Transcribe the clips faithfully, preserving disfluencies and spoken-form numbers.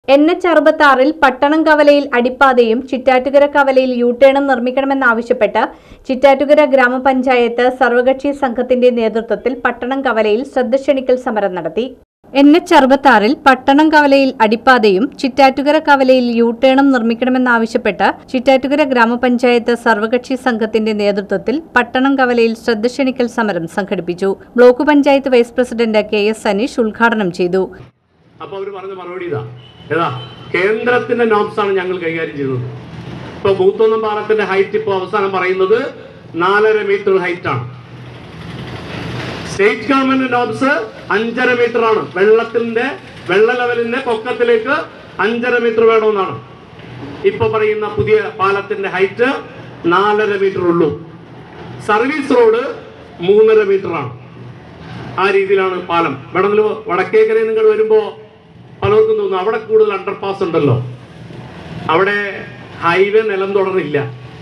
N H അറുപത്തി ആറിൽ പട്ടണം കവലയിൽ അടിപ്പാതയും ചിറ്റാറ്റുകര കവലയിൽ യൂട്ടേണും നിർമ്മിക്കണമെന്നാവശ്യപ്പെട്ട് ചിറ്റാറ്റുകര ഗ്രാമപഞ്ചായത്ത് സർവകക്ഷി സംഘത്തിന്റെ നേതൃത്വത്തിൽ പട്ടണം കവലയിൽ ശ്രദ്ധ ക്ഷണിക്കൽ സമരം നടത്തി. എൻ എച്ച് അറുപത്തി ആറിൽ പട്ടണം കവലയിൽ അടിപ്പാതയും ചിറ്റാറ്റുകര കവലയിൽ യൂട്ടേണും നിർമ്മിക്കണമെന്നാവശ്യപ്പെട്ട് ചിറ്റാറ്റുകര ഗ്രാമപഞ്ചായത്ത് സർവകക്ഷി സംഘത്തിന്റെ നേതൃത്വത്തിൽ പട്ടണം കവലയിൽ ശ്രദ്ധ ക്ഷണിക്കൽ സമരം സംഘടിപ്പിച്ചു. Block panchayat vice president K S Anish ഉദ്ഘാടനം ചെയ്തു. അപ്പോൾ അവർ പറഞ്ഞ മറുപടി ഇതാ ഏതാ കേന്ദ്രത്തിന്റെ നോബ്സ് ആണ് ഞങ്ങൾ കൈകാര്യം ചെയ്തത്. ഇപ്പൊ മൂത്തൊന്നും പാലത്തിന്റെ ഹൈറ്റ് ഇപ്പോൾ അവസാനം പറയുന്നത് നാലര മീറ്റർ ഹൈറ്റ് ആണ്. സ്റ്റേറ്റ് ഗവൺമെന്റ് നോബ്സ് അഞ്ചര മീറ്റർ ആണ്. വെള്ളത്തിന്റെ വെള്ള ലെവലിന്റെ പൊക്കത്തിലേക്ക് അഞ്ചര മീറ്റർ വേണമെന്നാണ്. ഇപ്പൊ പറയുന്ന പുതിയ പാലത്തിന്റെ ഹൈറ്റ് നാലര മീറ്റർ ഉള്ളൂ. സർവീസ് റോഡ് മൂന്നര മീറ്റർ ആണ്. ആ രീതിയിലാണ് പാലം. വേണമെങ്കിൽ വടക്കേക്കരയിൽ നിങ്ങൾ വരുമ്പോ പലർക്കും തോന്നുന്നു അവിടെ കൂടുതൽ അണ്ടർപാസ് ഉണ്ടല്ലോ. അവിടെ ഹൈവേ നിലം തുടരില്ല.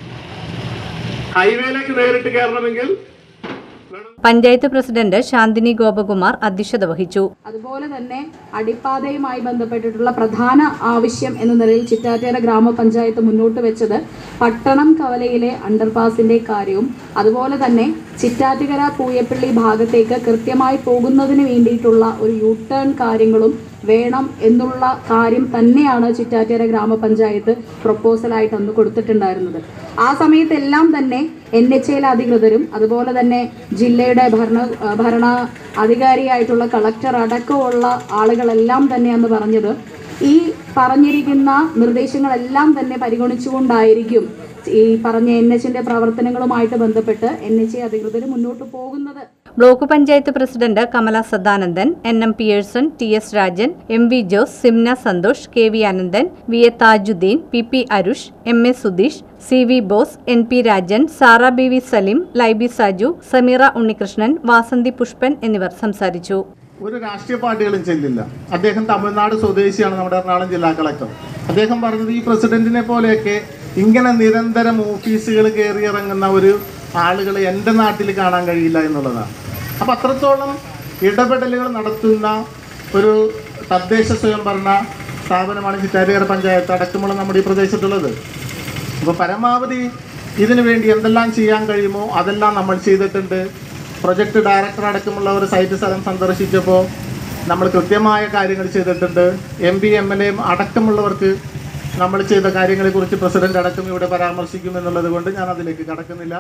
ഹൈവേയിലേക്ക് നേരിട്ട് കയറണമെങ്കിൽ പഞ്ചായത്ത് പ്രസിഡന്റ് ശാന്തിനി ഗോപകുമാർ അധ്യക്ഷത വഹിച്ചു. അതുപോലെ തന്നെ അടിപ്പാതയുമായി ബന്ധപ്പെട്ടിട്ടുള്ള പ്രധാന ആവശ്യം എന്ന നിലയിൽ ചിറ്റാറ്റുകര ഗ്രാമപഞ്ചായത്ത് മുന്നോട്ട് വെച്ചത് പട്ടണം കവലയിലെ അണ്ടർപാസിന്റെ കാര്യവും അതുപോലെ തന്നെ ചിറ്റാറ്റുകര പൂയപ്പള്ളി ഭാഗത്തേക്ക് കൃത്യമായി പോകുന്നതിന് വേണ്ടിയിട്ടുള്ള ഒരു യു ടേൺ കാര്യങ്ങളും വേണം എന്നുള്ള കാര്യം തന്നെയാണ് ചിറ്റാറ്റുകര ഗ്രാമപഞ്ചായത്ത് പ്രപ്പോസലായിട്ട് അന്ന് കൊടുത്തിട്ടുണ്ടായിരുന്നത്. ആ സമയത്തെല്ലാം തന്നെ എൻ എച്ച് എയിലെ അധികൃതരും അതുപോലെ തന്നെ ജില്ലയുടെ ഭരണ ഭരണ അധികാരിയായിട്ടുള്ള കളക്ടർ അടക്കമുള്ള ആളുകളെല്ലാം തന്നെ അന്ന് പറഞ്ഞത് ഈ പറഞ്ഞിരിക്കുന്ന നിർദ്ദേശങ്ങളെല്ലാം തന്നെ പരിഗണിച്ചുകൊണ്ടായിരിക്കും ഈ പറഞ്ഞ എൻ എച്ചിന്റെ പ്രവർത്തനങ്ങളുമായിട്ട് ബന്ധപ്പെട്ട് എൻ എച്ച് എ അധികൃതർ മുന്നോട്ട് പോകുന്നത്. Block panchayat president Kamala Sadanandan, N M Pearson, T S Rajan, M V Jose, Simna Santhosh, K V Ananthan, V A Thajudheen, P P Arush, M A Sudheesh, C V Bose, N P Rajan, Sara B V Saleem, Laiby Saju, Sameera Unnikrishnan, Vasanthi Pushpan എന്നിവർ സംസാരിച്ചു. ഒരു രാഷ്ട്രീയ പാർട്ടികളും ചെല്ലില്ല. അദ്ദേഹം തമിഴ്നാട് സ്വദേശിയാണ്, നമ്മുടെ എറണാകുളം ജില്ലാ കളക്ടർ. അദ്ദേഹം പറഞ്ഞത് ഈ പ്രസിഡന്റിനെ പോലെയൊക്കെ ഇങ്ങനെ നിരന്തരം ഓഫീസുകൾ കയറി ഇറങ്ങുന്ന ഒരു ആളുകൾ എൻ്റെ നാട്ടിൽ കാണാൻ കഴിയില്ല എന്നുള്ളതാണ്. അപ്പം അത്രത്തോളം ഇടപെടലുകൾ നടത്തുന്ന ഒരു തദ്ദേശ സ്വയംഭരണ സ്ഥാപനമാണ് ചിറ്റാറ്റുകര പഞ്ചായത്ത് അടക്കമുള്ള നമ്മുടെ ഈ പ്രദേശത്തുള്ളത്. അപ്പോൾ പരമാവധി ഇതിനു വേണ്ടി എന്തെല്ലാം ചെയ്യാൻ കഴിയുമോ അതെല്ലാം നമ്മൾ ചെയ്തിട്ടുണ്ട്. പ്രൊജക്ട് ഡയറക്ടർ അടക്കമുള്ള ഒരു സൈറ്റ് സ്ഥലം സന്ദർശിച്ചപ്പോൾ നമ്മൾ കൃത്യമായ കാര്യങ്ങൾ ചെയ്തിട്ടുണ്ട്. എം പി എം എൽ എയും അടക്കമുള്ളവർക്ക് നമ്മൾ ചെയ്ത കാര്യങ്ങളെക്കുറിച്ച് പ്രസിഡന്റ് അടക്കം ഇവിടെ പരാമർശിക്കുമെന്നുള്ളത് കൊണ്ട് ഞാൻ അതിലേക്ക് കടക്കുന്നില്ല.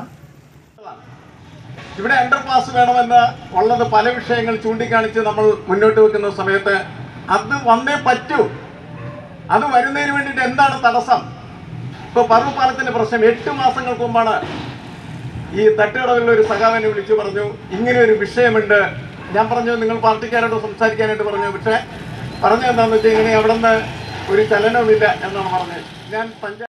ഇവിടെ അണ്ടർപാസ് വേണമെന്ന് ഉള്ളത് പല വിഷയങ്ങൾ ചൂണ്ടിക്കാണിച്ച് നമ്മൾ മുന്നോട്ട് വെക്കുന്ന സമയത്ത് അത് വന്നേ പറ്റൂ. അത് വരുന്നതിന് വേണ്ടിയിട്ട് എന്താണ് തടസ്സം? ഇപ്പോൾ പറവൂർ പാലത്തിൻ്റെ പ്രശ്നം എട്ട് മാസങ്ങൾക്ക് മുമ്പാണ് ഈ തട്ടുകടകളിൽ ഒരു സഖാവിനെ വിളിച്ചു പറഞ്ഞു ഇങ്ങനെ ഒരു വിഷയമുണ്ട്. ഞാൻ പറഞ്ഞു നിങ്ങൾ പാർട്ടിക്കാരോട് സംസാരിക്കാനായിട്ട് പറഞ്ഞു. പക്ഷേ പറഞ്ഞത് എന്താണെന്ന് വെച്ചാൽ ഇങ്ങനെ അവിടെ നിന്ന് ഒരു ചലനവുമില്ല എന്നാണ് പറഞ്ഞത്. ഞാൻ പഞ്ചായത്ത്